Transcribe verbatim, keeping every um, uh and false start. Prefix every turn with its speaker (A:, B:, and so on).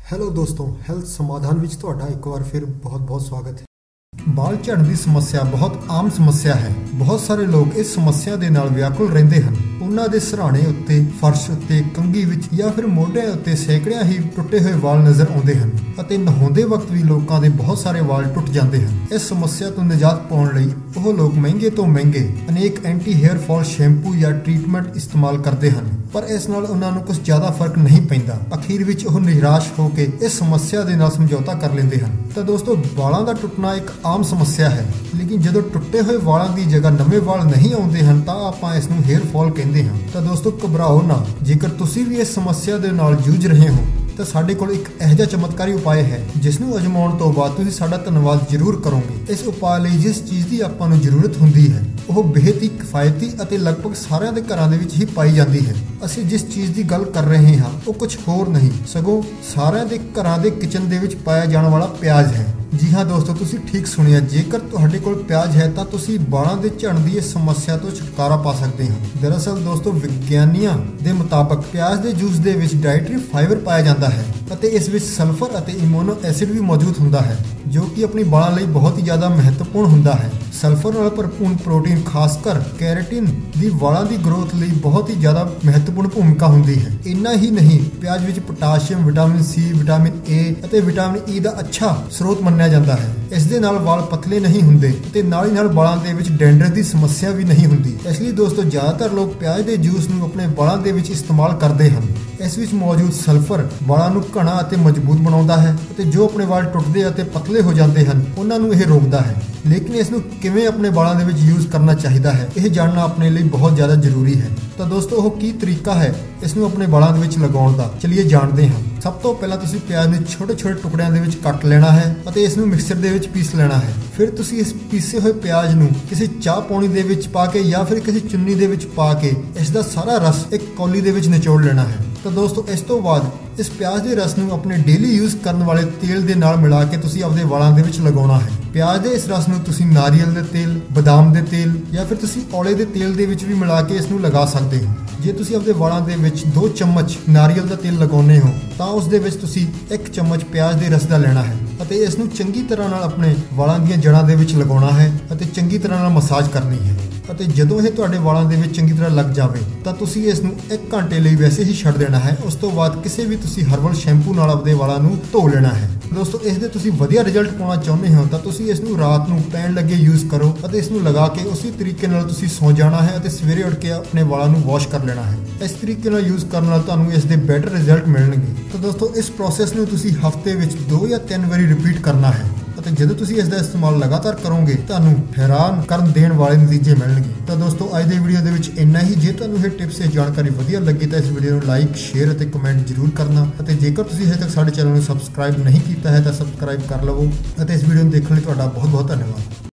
A: Hello ਦੋਸਤੋ, health ਸਮਾਧਾਨ ਵਿੱਚ ਤੁਹਾਡਾ ਇੱਕ ਵਾਰ ਫਿਰ ਬਹੁਤ-ਬਹੁਤ ਸਵਾਗਤ ਹੈ। ਬਾਲ ਝੜਨ ਦੀ ਸਮੱਸਿਆ ਬਹੁਤ ਆਮ ਸਮੱਸਿਆ ਹੈ। ਬਹੁਤ ਸਾਰੇ ਲੋਕ ਇਸ ਸਮੱਸਿਆ ਦੇ ਨਾਲ ਵਿਆਕੁਲ ਰਹਿੰਦੇ ਹਨ। ਉਹਨਾਂ ਦੇ ਸਿਰਹਾਣੇ ਉੱਤੇ, ਫਰਸ਼ ਉੱਤੇ, ਕੰਘੀ ਵਿੱਚ ਜਾਂ ਫਿਰ ਮੋਢਿਆਂ ਉੱਤੇ ਸੈਂਕੜਿਆਂ ਹੀ ਟੁੱਟੇ ਹੋਏ ਵਾਲ ਨਜ਼ਰ ਆਉਂਦੇ ਹਨ ਅਤੇ ਨਹਾਉਂਦੇ ਵਕਤ ਵੀ ਲੋਕਾਂ ਦੇ ਬਹੁਤ ਸਾਰੇ ਵਾਲ ਟੁੱਟ ਜਾਂਦੇ ਹਨ। ਇਸ ਸਮੱਸਿਆ ਤੋਂ ਨਿਜਾਤ ਪਾਉਣ ਲਈ ਉਹ ਲੋਕ ਮਹਿੰਗੇ ਤੋਂ ਮਹਿੰਗੇ ਅਨੇਕ ਐਂਟੀ ਹੇਅਰ ਫਾਲ ਸ਼ੈਂਪੂ ਜਾਂ ਟ੍ਰੀਟਮੈਂਟ ਇਸਤੇਮਾਲ ਕਰਦੇ ਹਨ, ਪਰ ਇਸ ਨਾਲ ਉਹਨਾਂ ਨੂੰ ਕੁਝ ਜ਼ਿਆਦਾ ਫਰਕ ਨਹੀਂ ਪੈਂਦਾ। ਅਖੀਰ ਵਿੱਚ ਉਹ ਨਿਰਾਸ਼ ਹੋ ਕੇ ਇਸ ਸਮੱਸਿਆ ਦੇ ਨਾਲ ਸਮਝੌਤਾ ਕਰ ਲੈਂਦੇ ਹਨ। ਤਾਂ ਦੋਸਤੋ, ਵਾਲਾਂ ਦਾ ਟੁੱਟਣਾ ਇੱਕ ਆਮ ਸਮੱਸਿਆ ਹੈ, ਲੇਕਿਨ ਜਦੋਂ ਟੁੱਟੇ ਹੋਏ ਵਾਲਾਂ ਦੀ ਜਗ੍ਹਾ ਨਵੇਂ ਵਾਲ ਨਹੀਂ ਆਉਂਦੇ ਹਨ ਤਾਂ ਆਪਾਂ ਇਸ ਨੂੰ ਹੇਅਰ ਫਾਲ ਕਹਿੰਦੇ ਹਾਂ। ਤਾਂ ਦੋਸਤੋ, ਘਬਰਾਓ ਨਾ। ਜੇਕਰ ਤੁਸੀਂ ਵੀ ਇਸ ਸਮੱਸਿਆ ਦੇ ਨਾਲ ਜੂਝ ਰਹੇ ਹੋ ਤਾਂ ਸਾਡੇ ਕੋਲ ਇੱਕ ਇਹੋ ਜਿਹਾ ਚਮਤਕਾਰੀ ਉਪਾਅ ਹੈ ਜਿਸ ਨੂੰ ਅਜਮਾਉਣ ਤੋਂ ਬਾਅਦ ਤੁਸੀਂ ਸਾਡਾ ਧੰਨਵਾਦ ਜ਼ਰੂਰ ਕਰੋਗੇ। ਇਸ ਉਪਾਅ ਲਈ ਜਿਸ ਚੀਜ਼ ਦੀ ਆਪਾਂ ਨੂੰ ਜ਼ਰੂਰਤ ਹੁੰਦੀ ਹੈ ਉਹ ਬੇਹੱਦ ਹੀ ਕਿਫਾਇਤੀ ਅਤੇ ਲਗਭਗ ਸਾਰਿਆਂ ਦੇ ਘਰਾਂ ਦੇ ਵਿੱਚ ਹੀ ਪਾਈ ਜਾਂਦੀ ਹੈ। ਅਸੀਂ ਜਿਸ ਚੀਜ਼ ਦੀ ਗੱਲ ਕਰ ਰਹੇ ਹਾਂ ਉਹ ਕੁਝ ਹੋਰ ਨਹੀਂ, ਸਗੋਂ ਸਾਰਿਆਂ ਦੇ ਘਰਾਂ ਦੇ ਕਿਚਨ ਦੇ ਵਿੱਚ ਪਾਇਆ ਜਾਣ ਵਾਲਾ ਪਿਆਜ਼ ਹੈ। ਜੀ ਹਾਂ ਦੋਸਤੋ, ਤੁਸੀਂ ਠੀਕ ਸੁਣਿਆ। ਜੇਕਰ ਤੁਹਾਡੇ ਕੋਲ ਪਿਆਜ਼ ਹੈ ਤਾਂ ਤੁਸੀਂ ਵਾਲਾਂ ਦੇ ਝੜਨ ਦੀ ਇਸ ਸਮੱਸਿਆ ਤੋਂ ਛੁਟਕਾਰਾ ਪਾ ਸਕਦੇ ਹੋ। ਦਰਅਸਲ ਦੋਸਤੋ, ਵਿਗਿਆਨੀਆਂ ਦੇ ਮੁਤਾਬਕ ਪਿਆਜ਼ ਦੇ ਜੂਸ ਦੇ ਵਿੱਚ ਡਾਇਟਰੀ ਫਾਈਬਰ ਪਾਇਆ ਜਾਂਦਾ ਹੈ ਅਤੇ ਇਸ ਵਿੱਚ ਸਲਫਰ ਅਤੇ ਇਮੋਨੋ ਐਸਿਡ ਵੀ ਮੌਜੂਦ ਹੁੰਦਾ ਹੈ, ਜੋ ਕਿ ਆਪਣੀ ਵਾਲਾਂ ਲਈ ਬਹੁਤ ਹੀ ਜ਼ਿਆਦਾ ਮਹੱਤਵਪੂਰਨ ਹੁੰਦਾ ਹੈ। ਸਲਫਰ ਨਾਲ ਭਰਪੂਰ ਪ੍ਰੋਟੀਨ, ਖਾਸ ਕਰ ਕੈਰਾਟਿਨ ਦੀ ਵਾਲਾਂ ਦੀ ਗਰੋਥ ਲਈ ਬਹੁਤ ਹੀ ਜ਼ਿਆਦਾ ਮਹੱਤਵਪੂਰਨ ਭੂਮਿਕਾ ਹੁੰਦੀ ਹੈ। ਇੰਨਾ ਹੀ ਨਹੀਂ, ਪਿਆਜ਼ ਵਿੱਚ potassium, vitamin C, vitamin A ਅਤੇ ਵਿਟਾਮਿਨ ਈ ਦਾ ਅੱਛਾ ਸਰੋਤ ਮੰਨਿਆ ਜਾਂਦਾ ਹੈ। ਇਸ ਦੇ ਨਾਲ ਵਾਲ ਪਤਲੇ ਨਹੀਂ ਹੁੰਦੇ ਅਤੇ ਨਾਲ ਹੀ ਨਾਲ ਵਾਲਾਂ ਦੇ ਵਿੱਚ ਡੈਂਡਰਫ ਦੀ ਸਮੱਸਿਆ ਵੀ ਨਹੀਂ ਹੁੰਦੀ। ਇਸ ਲਈ ਦੋਸਤੋ, ਜ਼ਿਆਦਾਤਰ ਲੋਕ ਪਿਆਜ਼ ਦੇ ਜੂਸ ਨੂੰ ਆਪਣੇ ਵਾਲਾਂ ਦੇ ਵਿੱਚ ਇਸਤੇਮਾਲ ਕਰਦੇ ਹਨ। ਇਸ ਵਿੱਚ ਮੌਜੂਦ ਸਲਫਰ ਵਾਲਾਂ ਨੂੰ ਘਣਾ ਅਤੇ ਮਜ਼ਬੂਤ ਬਣਾਉਂਦਾ ਹੈ ਅਤੇ ਜੋ ਆਪਣੇ ਵਾਲ ਟੁੱਟਦੇ ਅਤੇ ਪਤਲੇ ਹੋ ਜਾਂਦੇ ਹਨ ਉਹਨਾਂ ਨੂੰ ਇਹ ਰੋਕਦਾ ਹੈ। ਲੇਕਿਨ ਇਸ ਨੂੰ ਕਿਵੇਂ ਆਪਣੇ ਵਾਲਾਂ ਦੇ ਵਿੱਚ ਯੂਜ਼ ਕਰਨਾ ਚਾਹੀਦਾ ਹੈ, ਇਹ ਜਾਣਨਾ ਆਪਣੇ ਲਈ ਬਹੁਤ ਜ਼ਿਆਦਾ ਜ਼ਰੂਰੀ ਹੈ। ਤਾਂ ਦੋਸਤੋ, ਉਹ ਕੀ ਤਰੀਕਾ ਹੈ ਇਸ ਨੂੰ ਆਪਣੇ ਵਾਲਾਂ ਦੇ ਵਿੱਚ ਲਗਾਉਣ ਦਾ, ਚਲਿਏ ਜਾਣਦੇ ਹਾਂ। ਸਭ ਤੋਂ ਪਹਿਲਾਂ ਤੁਸੀਂ ਪਿਆਜ਼ ਨੂੰ ਛੋਟੇ ਛੋਟੇ ਟੁਕੜਿਆਂ ਦੇ ਵਿੱਚ ਕੱਟ ਲੈਣਾ ਹੈ ਅਤੇ ਇਸ ਨੂੰ ਮਿਕਸਰ ਦੇ ਵਿੱਚ ਪੀਸ ਲੈਣਾ ਹੈ। ਫਿਰ ਤੁਸੀਂ ਇਸ ਪੀਸੇ ਹੋਏ ਪਿਆਜ਼ ਨੂੰ ਕਿਸੇ ਚਾਹ ਪਾਣੀ ਦੇ ਵਿੱਚ ਪਾ ਕੇ ਜਾਂ ਫਿਰ ਕਿਸੇ ਚੁੰਨੀ ਦੇ ਵਿੱਚ ਪਾ ਕੇ ਇਸ ਦਾ ਸਾਰਾ ਰਸ ਇੱਕ ਕੌਲੀ ਦੇ ਵਿੱਚ ਨਿਚੋੜ ਲੈਣਾ ਹੈ। ਤਾਂ ਦੋਸਤੋ, ਇਸ ਤੋਂ ਬਾਅਦ ਇਸ ਪਿਆਜ਼ ਦੇ ਰਸ ਨੂੰ ਆਪਣੇ ਡੇਲੀ ਯੂਜ਼ ਕਰਨ ਵਾਲੇ ਤੇਲ ਦੇ ਨਾਲ ਮਿਲਾ ਕੇ ਤੁਸੀਂ ਆਪਣੇ ਵਾਲਾਂ ਦੇ ਵਿੱਚ ਲਗਾਉਣਾ ਹੈ। ਪਿਆਜ਼ ਦੇ ਇਸ ਰਸ ਨੂੰ ਤੁਸੀਂ ਨਾਰੀਅਲ ਦੇ ਤੇਲ, ਬਦਾਮ ਦੇ ਤੇਲ ਜਾਂ ਫਿਰ ਤੁਸੀਂ ਔਲੇ ਦੇ ਤੇਲ ਦੇ ਵਿੱਚ ਵੀ ਮਿਲਾ ਕੇ ਇਸ ਨੂੰ ਲਗਾ ਸਕਦੇ ਹੋ। ਜੇ ਤੁਸੀਂ ਆਪਣੇ ਵਾਲਾਂ ਦੇ ਵਿੱਚ ਦੋ ਚਮਚ ਨਾਰੀਅਲ ਦਾ ਤੇਲ ਲਗਾਉਂਦੇ ਹੋ ਤਾਂ ਉਸ ਦੇ ਵਿੱਚ ਤੁਸੀਂ ਇੱਕ ਚਮਚ ਪਿਆਜ਼ ਦੇ ਰਸ ਦਾ ਲੈਣਾ ਹੈ ਅਤੇ ਇਸ ਨੂੰ ਚੰਗੀ ਤਰ੍ਹਾਂ ਨਾਲ ਆਪਣੇ ਵਾਲਾਂ ਦੀਆਂ ਜੜ੍ਹਾਂ ਦੇ ਵਿੱਚ ਲਗਾਉਣਾ ਹੈ ਅਤੇ ਚੰਗੀ ਤਰ੍ਹਾਂ ਨਾਲ ਮਸਾਜ ਕਰਨੀ ਹੈ। ਅਤੇ ਜਦੋਂ ਇਹ ਤੁਹਾਡੇ ਵਾਲਾਂ ਦੇ ਵਿੱਚ ਚੰਗੀ ਤਰ੍ਹਾਂ ਲੱਗ ਜਾਵੇ ਤਾਂ ਤੁਸੀਂ ਇਸ ਨੂੰ ਇੱਕ ਘੰਟੇ ਲਈ ਵੈਸੇ ਹੀ ਛੱਡ ਦੇਣਾ ਹੈ। ਉਸ ਤੋਂ ਬਾਅਦ ਕਿਸੇ ਵੀ ਤੁਸੀਂ ਹਰਬਲ ਸ਼ੈਂਪੂ ਨਾਲ ਆਪਣੇ ਵਾਲਾਂ ਨੂੰ ਧੋ ਲੈਣਾ ਹੈ। ਦੋਸਤੋ, ਇਸ ਦੇ ਤੁਸੀਂ ਵਧੀਆ ਰਿਜ਼ਲਟ ਪਾਉਣਾ ਚਾਹੁੰਦੇ ਹੋ ਤਾਂ ਤੁਸੀਂ ਇਸ ਨੂੰ ਰਾਤ ਨੂੰ ਪੈਣ ਲੱਗੇ ਯੂਜ਼ ਕਰੋ ਅਤੇ ਇਸ ਨੂੰ ਲਗਾ ਕੇ ਉਸੇ ਤਰੀਕੇ ਨਾਲ ਤੁਸੀਂ ਸੌਂ ਜਾਣਾ ਹੈ ਅਤੇ ਸਵੇਰੇ ਉੱਠ ਕੇ ਆਪਣੇ ਵਾਲਾਂ ਨੂੰ ਵਾਸ਼ ਕਰ ਲੈਣਾ ਹੈ। ਇਸ ਤਰੀਕੇ ਨਾਲ ਯੂਜ਼ ਕਰਨ ਨਾਲ ਤੁਹਾਨੂੰ ਇਸ ਦੇ ਬੈਟਰ ਰਿਜ਼ਲਟ ਮਿਲਣਗੇ। ਤਾਂ ਦੋਸਤੋ, ਇਸ ਪ੍ਰੋਸੈਸ ਨੂੰ ਤੁਸੀਂ ਹਫ਼ਤੇ ਵਿੱਚ ਦੋ ਜਾਂ ਤਿੰਨ ਵਾਰੀ ਰਿਪੀਟ ਕਰਨਾ ਹੈ ਅਤੇ ਜਦੋਂ ਤੁਸੀਂ ਇਸ ਦਾ ਇਸਤੇਮਾਲ ਲਗਾਤਾਰ ਕਰੋਗੇ ਤੁਹਾਨੂੰ ਹੈਰਾਨ ਕਰਨ ਦੇਣ ਵਾਲੇ ਨਤੀਜੇ ਮਿਲਣਗੇ। ਤਾਂ ਦੋਸਤੋ, ਅੱਜ ਦੀ ਵੀਡੀਓ ਦੇ ਵਿੱਚ ਇੰਨਾ ਹੀ। ਜੇ ਤੁਹਾਨੂੰ ਇਹ ਟਿਪਸ ਤੇ ਜਾਣਕਾਰੀ ਵਧੀਆ ਲੱਗੀ ਤਾਂ ਇਸ ਵੀਡੀਓ ਨੂੰ ਲਾਈਕ, ਸ਼ੇਅਰ ਅਤੇ ਕਮੈਂਟ ਜ਼ਰੂਰ ਕਰਨਾ ਅਤੇ ਜੇਕਰ ਤੁਸੀਂ ਹਜੇ ਤੱਕ ਸਾਡੇ ਚੈਨਲ ਨੂੰ ਸਬਸਕ੍ਰਾਈਬ ਨਹੀਂ ਕੀਤਾ ਹੈ ਤਾਂ ਸਬਸਕ੍ਰਾਈਬ ਕਰ ਲਵੋ ਅਤੇ ਇਸ ਵੀਡੀਓ ਨੂੰ ਦੇਖਣ ਲਈ ਤੁਹਾਡਾ ਬਹੁਤ ਬਹੁਤ ਧੰਨਵਾਦ।